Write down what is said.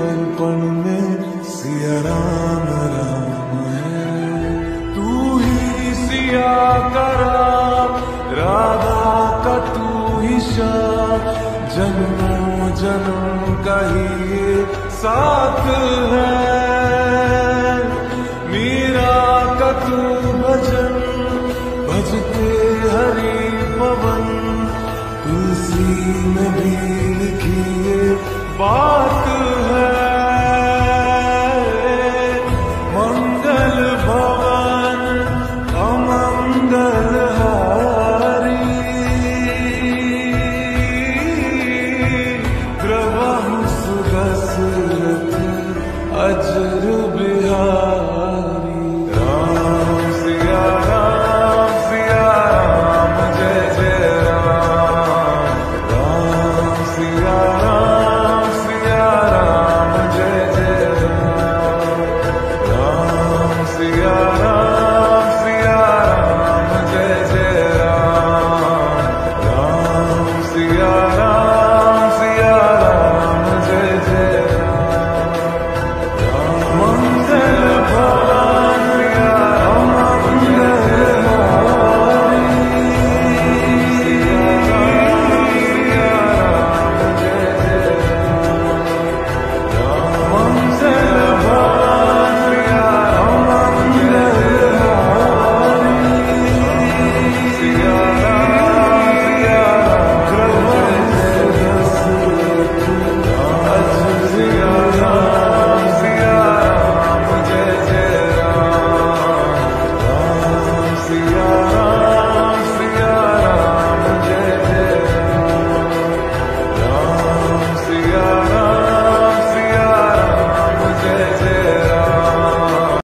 दर्पण में सिया राम राम है। तू ही सिया का राम, राधा का तू ही श्याम, जन्मों जन्म का ही ये साथ है। मीरा का तू भजन, भजते हरि पवन, तुलसी में भी लिखी ये बात है। मंगल भवन अमंगल हारी, द्रवहु सुदशरथ अज